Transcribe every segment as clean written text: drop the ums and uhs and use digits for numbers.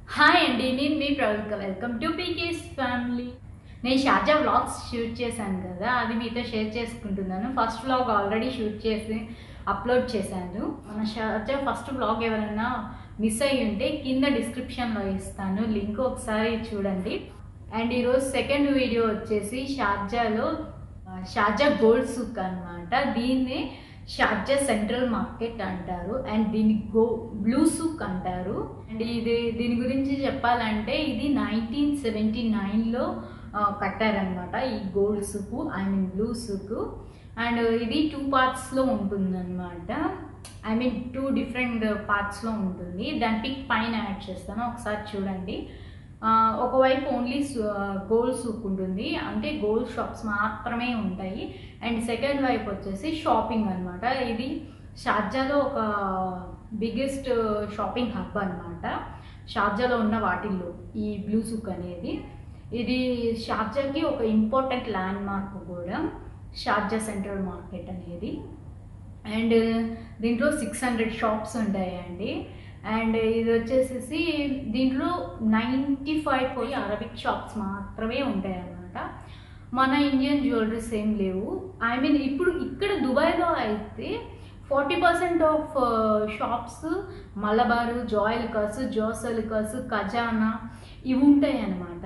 Hi అండి, నేను మీ Pravalka. Welcome to PK's family. నేను షార్జా వ్లాగ్స్ షూట్ చేశాను కదా, అది మీతో షేర్ చేసుకుంటున్నాను. ఫస్ట్ వ్లాగ్ ఆల్రెడీ షూట్ చేసి అప్లోడ్ చేశాను. మన షార్జా ఫస్ట్ వ్లాగ్ ఎవరైనా మిస్ అయ్యి ఉంటే కింద డిస్క్రిప్షన్లో ఇస్తాను, లింక్ ఒకసారి చూడండి. అండ్ ఈరోజు సెకండ్ వీడియో వచ్చేసి షార్జా గోల్డ్ సూక్ అనమాట. దీన్ని షార్జా సెంట్రల్ మార్కెట్ అంటారు అండ్ దీన్ని బ్లూ సూక్ అంటారు. అండ్ దీని గురించి చెప్పాలంటే ఇది 1979లో కట్టారనమాట ఈ gold souk, blue souk. And ఇది 2 పార్ట్స్లో ఉంటుందన్నమాట. టూ డిఫరెంట్ పార్ట్స్లో ఉంటుంది. దాని పిక్ పైన యాడ్ చేస్తాను, ఒకసారి చూడండి. ఒకవైపు ఓన్లీ గోల్డ్ సూక్ ఉంటుంది, అంటే గోల్డ్ షాప్స్ మాత్రమే ఉంటాయి. అండ్ సెకండ్ వైపు వచ్చేసి షాపింగ్ అనమాట. ఇది షార్జాలో ఒక బిగ్గెస్ట్ షాపింగ్ హబ్ అనమాట. షార్జాలో ఉన్న వాటిల్లో ఈ బ్లూ సూక్ అనేది, ఇది షార్జాకి ఒక ఇంపార్టెంట్ ల్యాండ్ మార్క్ కూడా, షార్జా సెంట్రల్ మార్కెట్ అనేది. అండ్ దీంట్లో 600 షాప్స్ ఉంటాయండి. అండ్ ఇది వచ్చేసి దీంట్లో 95 అరబిక్ షాప్స్ మాత్రమే ఉంటాయి అన్నమాట. మన ఇండియన్ జ్యువెలరీస్ ఏం లేవు. ఇప్పుడు ఇక్కడ దుబాయ్లో అయితే 40% ఆఫ్ షాప్స్ మలబారు, జాయల్కాస్, జోసల్కాస్, ఖజానా ఇవి ఉంటాయి అన్నమాట.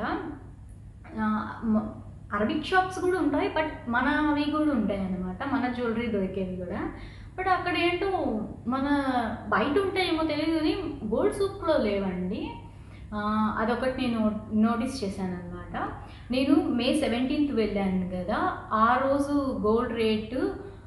అరబిక్ షాప్స్ కూడా ఉంటాయి, బట్ మన అవి కూడా ఉంటాయి అన్నమాట, మన జ్యువెలరీ దొరికేవి కూడా. బట్ అక్కడ ఏంటో మన బయట ఉంటాయేమో తెలియదు కానీ గోల్డ్ సూక్లో లేవండి. అదొకటి నేను నోటీస్ చేశాను అనమాట. నేను May 17th వెళ్ళాను కదా, ఆ రోజు గోల్డ్ రేటు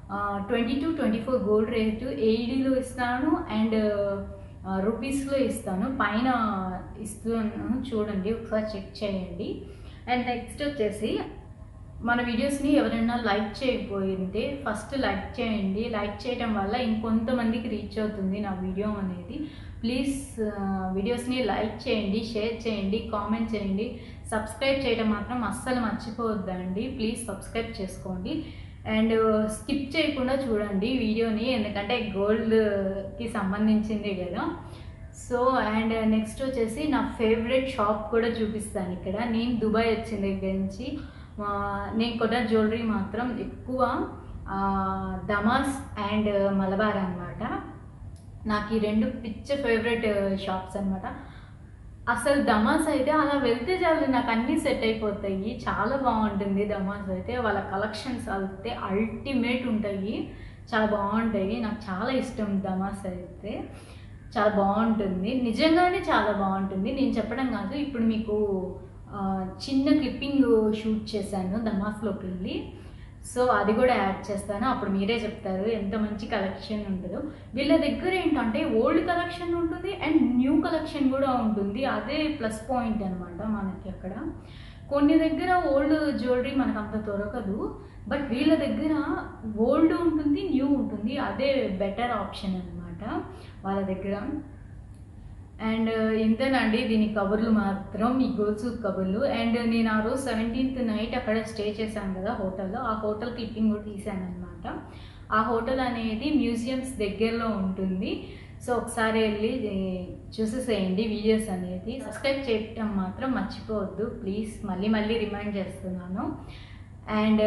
22-24 గోల్డ్ రేటు AEDలో ఇస్తాను అండ్ రూపీస్లో ఇస్తాను, పైన ఇస్తున్నాను, చూడండి ఒకసారి చెక్ చేయండి. అండ్ నెక్స్ట్ వచ్చేసి మన వీడియోస్ని ఎవరైనా లైక్ చేయకపోయింటే ఫస్ట్ లైక్ చేయండి. లైక్ చేయడం వల్ల ఇంకొంతమందికి రీచ్ అవుతుంది నా వీడియో అనేది. ప్లీజ్ వీడియోస్ని లైక్ చేయండి, షేర్ చేయండి, కామెంట్ చేయండి. సబ్స్క్రైబ్ చేయడం మాత్రం అస్సలు మర్చిపోవద్దండి. ప్లీజ్ సబ్స్క్రైబ్ చేసుకోండి అండ్ స్కిప్ చేయకుండా చూడండి వీడియోని, ఎందుకంటే గోల్డ్కి సంబంధించింది కదా. సో అండ్ నెక్స్ట్ వచ్చేసి నా ఫేవరెట్ షాప్ కూడా చూపిస్తాను. ఇక్కడ నేను దుబాయ్ వచ్చిన దగ్గర నుంచి నేను కొన్న జ్యువెలరీ మాత్రం ఎక్కువ దమాస్ అండ్ మలబార్ అనమాట. నాకు ఈ రెండు ఫేవరెట్ షాప్స్ అనమాట. అసలు దమాస్ అయితే అలా వెళ్తే చాలు నాకు అన్నీ సెట్ అయిపోతాయి, చాలా బాగుంటుంది దమాస్ అయితే. వాళ్ళ కలెక్షన్స్ అయితే అల్టిమేట్ ఉంటాయి, చాలా బాగుంటాయి. నాకు చాలా ఇష్టం దమాస్ అయితే, చాలా బాగుంటుంది, నిజంగానే చాలా బాగుంటుంది. నేను చెప్పడం కాదు, ఇప్పుడు మీకు చిన్న క్లిప్పింగ్ షూట్ చేశాను దమాస్లోకి వెళ్ళి, సో అది కూడా యాడ్ చేస్తాను. అప్పుడు మీరే చెప్తారు ఎంత మంచి కలెక్షన్ ఉంటుందో. వీళ్ళ దగ్గర ఏంటంటే ఓల్డ్ కలెక్షన్ ఉంటుంది అండ్ న్యూ కలెక్షన్ కూడా ఉంటుంది, అదే ప్లస్ పాయింట్ అనమాట మనకి. అక్కడ కొన్ని దగ్గర ఓల్డ్ జ్యువెలరీ మనకు అంత దొరకదు, బట్ వీళ్ళ దగ్గర ఓల్డ్ ఉంటుంది, న్యూ ఉంటుంది, అదే బెటర్ ఆప్షన్ అనమాట వాళ్ళ దగ్గర. అండ్ ఇంతేనండి దీని కబుర్లు మాత్రం, ఈ గోల్డ్ సూక్ కబుర్లు. అండ్ నేను ఆ రోజు 17th నైట్ అక్కడ స్టే చేశాను కదా హోటల్లో, ఆ హోటల్ క్లిప్పింగ్ కూడా తీశాను అనమాట. ఆ హోటల్ అనేది మ్యూజియంస్ దగ్గరలో ఉంటుంది, సో ఒకసారి వెళ్ళి చూసేసేయండి వీడియోస్ అనేది. సబ్స్క్రైబ్ చేయటం మాత్రం మర్చిపోవద్దు ప్లీజ్, మళ్ళీ మళ్ళీ రిమైండ్ చేస్తున్నాను. అండ్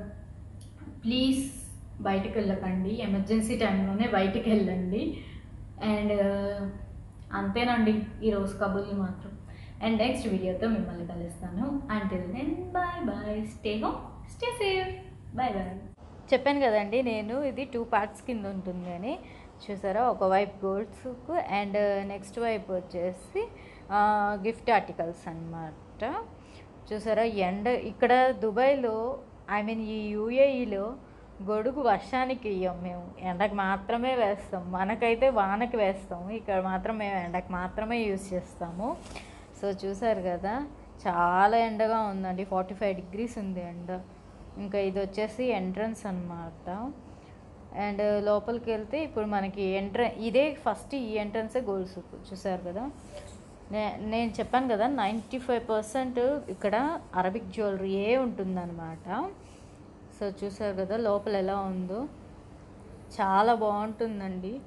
ప్లీజ్ బయటకు వెళ్ళకండి, ఎమర్జెన్సీ టైంలోనే బయటకు వెళ్ళండి. అండ్ అంతేనండి ఈరోజు కబుర్లు మాత్రం. అండ్ నెక్స్ట్ వీడియోతో మిమ్మల్ని కలుస్తాను. Until then bye bye, stay home, stay safe, bye bye. చెప్పాను కదండి నేను ఇది 2 పార్ట్స్ కింద ఉంటుంది అని. చూసారా, ఒకవైపు గోల్డ్ సూక్ అండ్ నెక్స్ట్ వైపు వచ్చేసి గిఫ్ట్ ఆర్టికల్స్ అన్నమాట. చూసారా, ఇక్కడ దుబాయ్లో ఈ UAEలో గొడుగు వర్షానికి ఇయ్యం, మేము ఎండకు మాత్రమే వేస్తాం. మనకైతే వానకి వేస్తాము, ఇక్కడ మాత్రం మేము ఎండకు మాత్రమే యూజ్ చేస్తాము. సో చూసారు కదా, చాలా ఎండగా ఉందండి, 45 degrees ఉంది ఎండ. ఇంకా ఇది వచ్చేసి ఎంట్రన్స్ అనమాట. అండ్ లోపలికి వెళ్తే ఇప్పుడు మనకి ఇదే ఫస్ట్, ఈ ఎంట్రన్సే గోల్డ్ సూక్. చూసారు కదా, నేను చెప్పాను కదా 95% ఇక్కడ అరబిక్ జ్యువెలరీయే ఉంటుందన్నమాట. సో చూసారు కదా లోపల ఎలా ఉందో, చాలా బాగుంటుందండి.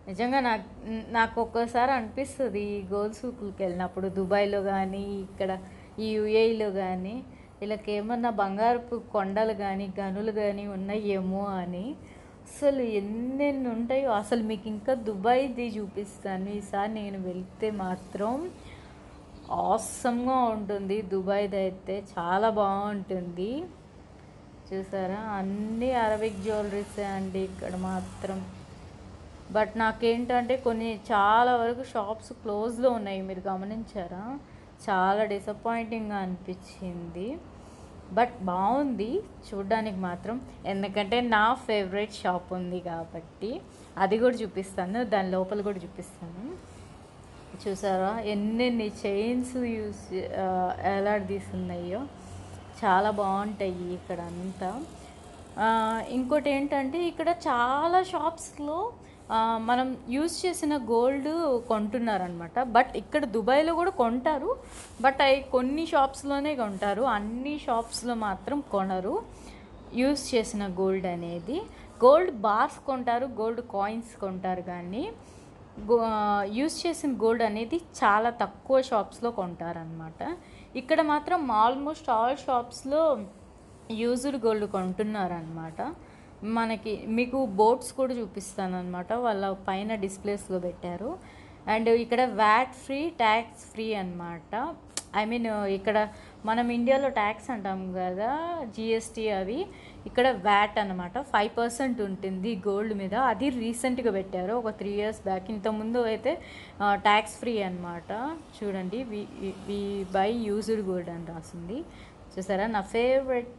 నిజంగా నాకు ఒక్కోసారి అనిపిస్తుంది ఈ గోల్డ్ సూకులకి వెళ్ళినప్పుడు దుబాయ్లో కానీ ఇక్కడ ఈ యుఏఈలో కానీ వీళ్ళకి ఏమన్నా బంగారపు కొండలు కానీ గనులు కానీ ఉన్నాయేమో అని. అసలు ఎన్నెన్ని ఉంటాయో. అసలు మీకు ఇంకా దుబాయ్ది చూపిస్తాను ఈసారి నేను వెళ్తే మాత్రం. ఆసమ్గా ఉంటుంది దుబాయ్ది అయితే, చాలా బాగుంటుంది. చూసారా, అన్నీ అరబిక్ జ్యువెలరీసే అండి ఇక్కడ మాత్రం. బట్ నాకేంటంటే కొన్ని చాలా వరకు షాప్స్ క్లోజ్లో ఉన్నాయి, మీరు గమనించారా? చాలా డిసప్పాయింటింగ్గా అనిపించింది. బట్ బాగుంది చూడ్డానికి మాత్రం, ఎందుకంటే నా ఫేవరెట్ షాప్ ఉంది కాబట్టి. అది కూడా చూపిస్తాను, దాని లోపల కూడా చూపిస్తాను. చూసారా ఎన్నెన్ని చైన్స్ ఎలాడదీస్తున్నాయో, చాలా బాగుంటాయి ఇక్కడ అంతా. ఇంకోటి ఏంటంటే ఇక్కడ చాలా షాప్స్లో మనం యూజ్ చేసిన గోల్డ్ కొంటున్నారనమాట. బట్ ఇక్కడ దుబాయ్లో కూడా కొంటారు, బట్ అవి కొన్ని షాప్స్లోనే కొంటారు, అన్ని షాప్స్లో మాత్రం కొనరు యూజ్ చేసిన గోల్డ్ అనేది. గోల్డ్ బార్స్ కొంటారు, గోల్డ్ కాయిన్స్ కొంటారు, కానీ యూజ్ చేసిన గోల్డ్ అనేది చాలా తక్కువ షాప్స్లో కొంటారనమాట. ఇక్కడ మాత్రం ఆల్మోస్ట్ ఆల్ షాప్స్లో యూజ్డ్ గోల్డ్ కొంటున్నారనమాట. మీకు బోర్డ్స్ కూడా చూపిస్తాను అనమాట, వాళ్ళ పైన డిస్ప్లేస్లో పెట్టారు. అండ్ ఇక్కడ వ్యాట్ ఫ్రీ, ట్యాక్స్ ఫ్రీ అనమాట. ఐ మీన్ ఇక్కడ మనం ఇండియాలో ట్యాక్స్ అంటాం కదా, జిఎస్టీ, అవి ఇక్కడ వ్యాట్ అనమాట 5% ఉంటుంది గోల్డ్ మీద. అది రీసెంట్గా పెట్టారు, ఒక 3 years బ్యాక్. ఇంతకుముందు అయితే ట్యాక్స్ ఫ్రీ అనమాట. చూడండి, వి బై యూజ్డ్ గోల్డ్ అని రాసింది. చూసారా, నా ఫేవరెట్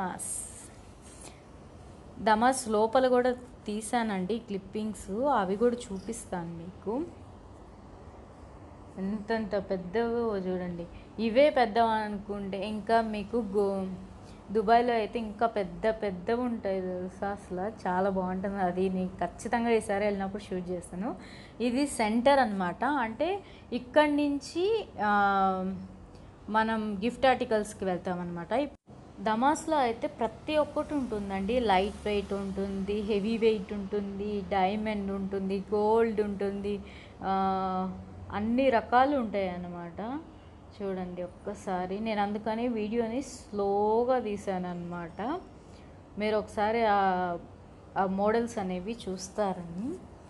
దమాస్ లోపల కూడా తీసానండి క్లిప్పింగ్స్, అవి కూడా చూపిస్తాను మీకు. ఎంతంత పెద్దవో చూడండి. ఇవే పెద్దవి అనుకుంటే ఇంకా మీకు దుబాయ్లో అయితే ఇంకా పెద్దవి ఉంటాయి తెలుసా. అసలు చాలా బాగుంటుంది. అది నేను ఖచ్చితంగా ఈసారి వెళ్ళినప్పుడు షూట్ చేస్తాను. ఇది సెంటర్ అనమాట, అంటే ఇక్కడి నుంచి మనం గిఫ్ట్ ఆర్టికల్స్కి వెళ్తామన్నమాట. దమాస్లో అయితే ప్రతి ఒక్కటి ఉంటుందండి. లైట్ వెయిట్ ఉంటుంది, హెవీ వెయిట్ ఉంటుంది, డైమండ్ ఉంటుంది, గోల్డ్ ఉంటుంది, అన్ని రకాలు ఉంటాయి అన్నమాట. చూడండి ఒక్కసారి, నేను అందుకని వీడియోని స్లోగా తీసాను అనమాట. మీరు ఒకసారి ఆ మోడల్స్ అనేవి చూస్తారని.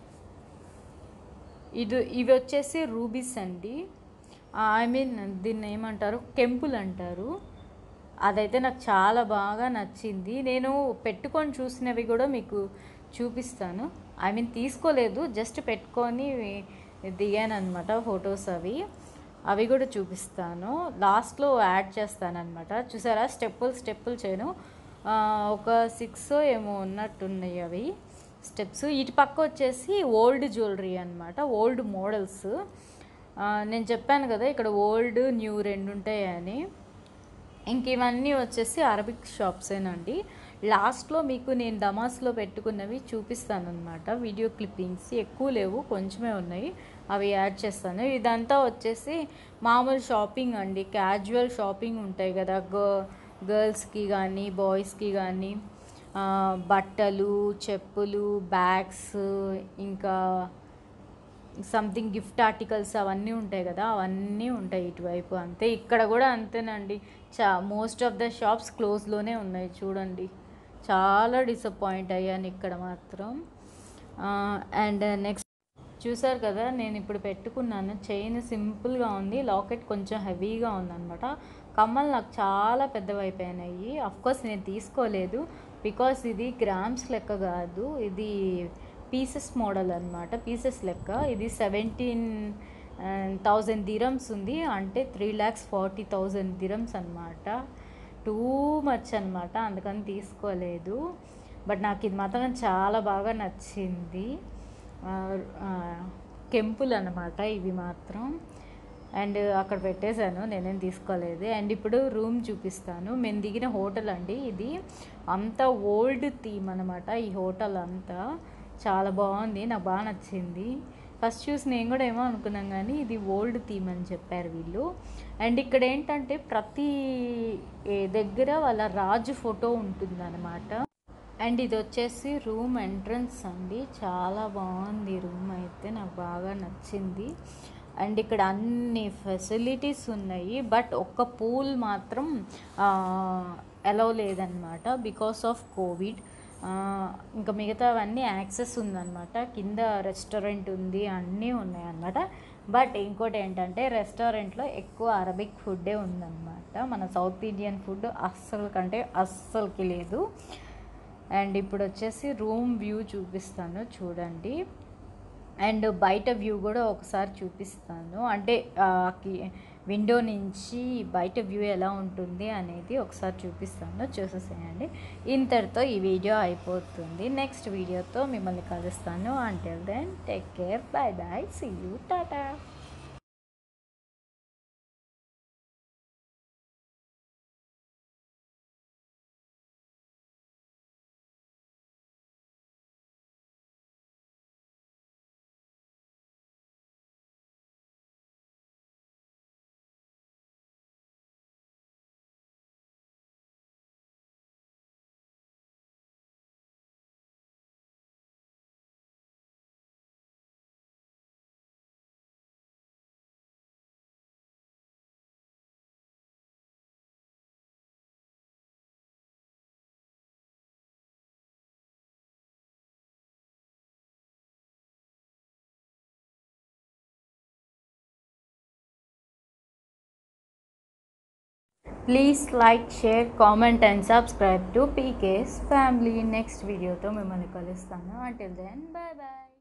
ఇవి వచ్చేసి రూబీస్ అండి. ఐ మీన్ దీన్ని ఏమంటారు, కెంపుల్ అంటారు. అదైతే నాకు చాలా బాగా నచ్చింది. నేను పెట్టుకొని చూసినవి కూడా మీకు చూపిస్తాను. ఐ మీన్ తీసుకోలేదు, జస్ట్ పెట్టుకొని దిగాను అనమాట ఫొటోస్. అవి కూడా చూపిస్తాను, లాస్ట్లో యాడ్ చేస్తాను అనమాట. చూసారా, స్టెప్పులు చేయను, ఒక 6 ఏమో ఉన్నట్టున్నాయి అవి స్టెప్స్. ఇటు పక్క వచ్చేసి ఓల్డ్ జ్యువెలరీ అనమాట, ఓల్డ్ మోడల్స్. నేను చెప్పాను కదా ఇక్కడ ఓల్డ్ న్యూ 2 ఉంటాయని. ఇంక ఇవన్నీ వచ్చేసి అరబిక్ షాప్సేనండి. లాస్ట్లో మీకు నేను దమాస్లో పెట్టుకున్నవి చూపిస్తాను అనమాట. వీడియో క్లిప్పింగ్స్ ఎక్కువ లేవు, కొంచెమే ఉన్నాయి, అవి యాడ్ చేస్తాను. ఇదంతా వచ్చేసి మామూలు షాపింగ్ అండి, క్యాజువల్ షాపింగ్ ఉంటాయి కదా, గర్ల్స్కి కానీ బాయ్స్కి కానీ బట్టలు, చెప్పులు, బ్యాగ్స్, ఇంకా సంథింగ్ గిఫ్ట్ ఆర్టికల్స్ అవన్నీ ఉంటాయి కదా, అవన్నీ ఉంటాయి ఇటువైపు. అంతే, ఇక్కడ కూడా అంతేనండి. మోస్ట్ ఆఫ్ ద షాప్స్ క్లోజ్లోనే ఉన్నాయి. చూడండి, చాలా డిసప్పాయింట్ అయ్యాను ఇక్కడ మాత్రం. అండ్ నెక్స్ట్ చూసారు కదా, నేను ఇప్పుడు పెట్టుకున్నాను. చైన్ సింపుల్గా ఉంది, లాకెట్ కొంచెం హెవీగా ఉందన్నమాట. కమ్మలు నాకు చాలా పెద్దవైపోయినాయి. అఫ్కోర్స్ నేను తీసుకోలేదు, బికాస్ ఇది గ్రామ్స్ లెక్క కాదు, ఇది పీసెస్ మోడల్ అనమాట, పీసెస్ లెక్క. ఇది 17,000 dirhams ఉంది, అంటే 3,40,000 dirhams అనమాట. టూ మచ్ అనమాట, అందుకని తీసుకోలేదు. బట్ నాకు ఇది మాత్రం చాలా బాగా నచ్చింది. కెంపుల్ అనమాట ఇవి మాత్రం. అండ్ అక్కడ పెట్టేశాను, నేనేం తీసుకోలేదు. అండ్ ఇప్పుడు రూమ్ చూపిస్తాను. మేము దిగిన హోటల్ అండి ఇది. అంతా ఓల్డ్ థీమ్ అనమాట ఈ హోటల్ అంతా. చాలా బాగుంది, నాకు బాగా నచ్చింది. ఫస్ట్ చూసి నేను కూడా ఏమో అనుకున్నాం, కానీ ఇది ఓల్డ్ థీమ్ అని చెప్పారు వీళ్ళు. అండ్ ఇక్కడ ఏంటంటే ప్రతి దగ్గర వాళ్ళ రాజు ఫోటో ఉంటుందన్నమాట. అండ్ ఇది వచ్చేసి రూమ్ ఎంట్రన్స్ అండి. చాలా బాగుంది రూమ్ అయితే, నాకు బాగా నచ్చింది. అండ్ ఇక్కడ అన్ని ఫెసిలిటీస్ ఉన్నాయి, బట్ ఒక్క పూల్ మాత్రం అలౌ లేదనమాట బికాస్ ఆఫ్ కోవిడ్. ఇంకా మిగతావన్నీ యాక్సెస్ ఉందన్నమాట. కింద రెస్టారెంట్ ఉంది, అన్నీ ఉన్నాయన్నమాట. బట్ ఇంకోటి ఏంటంటే రెస్టారెంట్లో ఎక్కువ అరబిక్ ఫుడ్డే ఉందన్నమాట. మన సౌత్ ఇండియన్ ఫుడ్ అస్సలు కంటే అస్సలకి లేదు. అండ్ ఇప్పుడు వచ్చేసి రూమ్ వ్యూ చూపిస్తాను చూడండి. అండ్ బయట వ్యూ కూడా ఒకసారి చూపిస్తాను, అంటే విండో నుంచి బయట వ్యూ ఎలా ఉంటుంది అనేది ఒకసారి చూపిస్తాను, చూసేసేయండి. ఇంతటితో ఈ వీడియో అయిపోతుంది. నెక్స్ట్ వీడియోతో మిమ్మల్ని కలుస్తాను. Until then take care, bye bye, see you, tata. Please like, share, comment and subscribe to PK's family. Next వీడియోతో మిమ్మల్ని కలుస్తాను. Until then bye bye.